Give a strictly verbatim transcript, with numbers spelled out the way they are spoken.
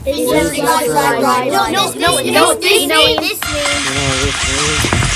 Right, right, right, right. No, no, no, no, this means. This means.